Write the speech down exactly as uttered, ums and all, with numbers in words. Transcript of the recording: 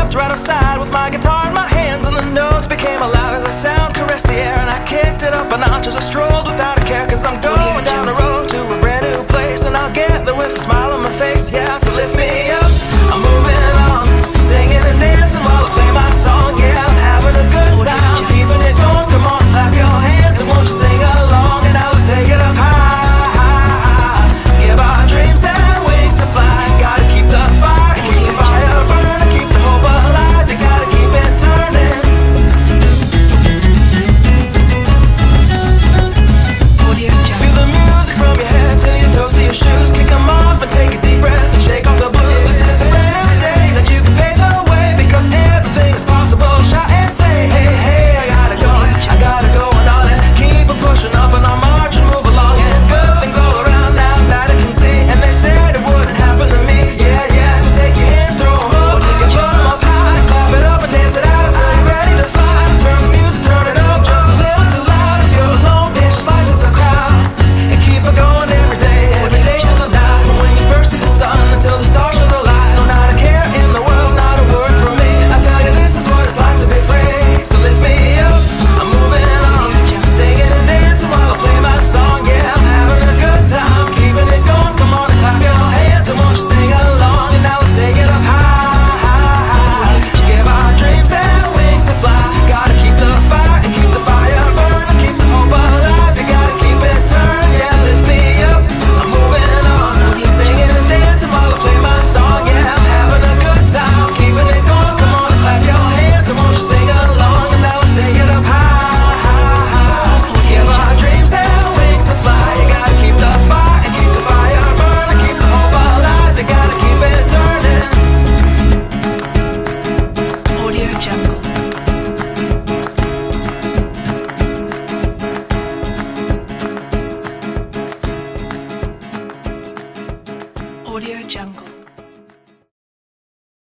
stopped right outside with my guitar in my hands, and the notes became loud as the sound caressed the air, and I kicked it up a notch as I strolled without a care, cause I'm going down